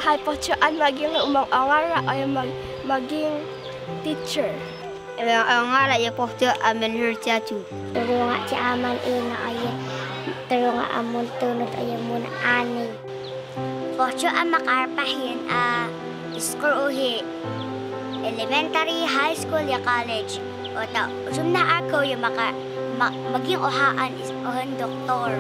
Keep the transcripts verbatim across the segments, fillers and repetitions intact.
kalpotsyoan maging umang angara ay mag maging teacher. Ang angara ya pokto amen hertiatu. Tulungan si aman ina ay tulungan amon tunod ay mun ani. Pokto ang makarpahin a school uhi elementary, high school ya college. O ta usum na ako yung maka ma, maging ohaan is ohan doktor.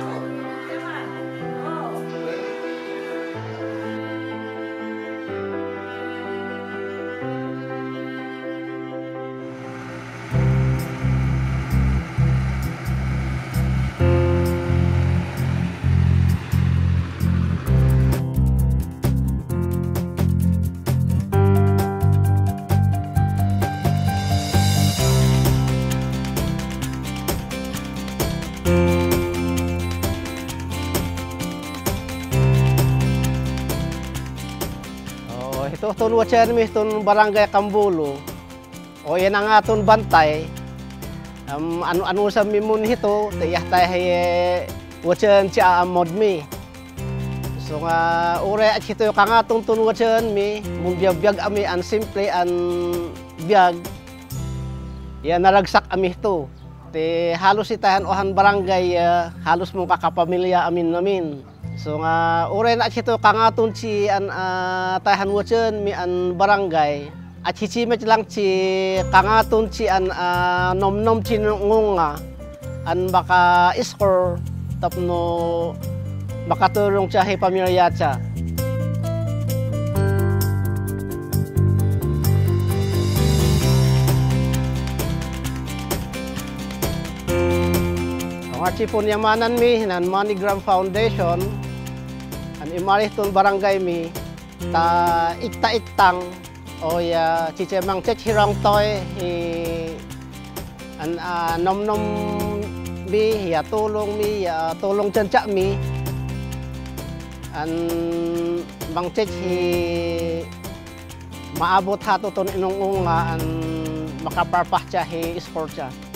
Ito tun wachen mi tun barangay Kambulo. O yan ang atun bantay. Um, anu anu sa mimun hito, tayah tay wachen ci amod mi. So nga ure at hito kang atun tun wachen mi, mung biag ami an simple an biag. Ya naragsak ami hito. Te halos itahan ohan barangay uh, halos mong kakapamilya amin namin. So nga ure na hito kangatun ci an uh, tahan wachen mi an barangay at hici met lang ci kangatun ci an uh, nom nom ci ngunga an baka iskor tapno makatulong siya hi pamilya siya. Ang archipon yamanan mi nan MoneyGram Foundation an imarih tun barangay mi ta ikta-iktang o ya cicemang cek hirang toy hi an uh, nom nom mi ya tulong mi ya tulong cancak mi an bang cek hi maabot hato ton inong unga an makaparpah cha hi sport cha.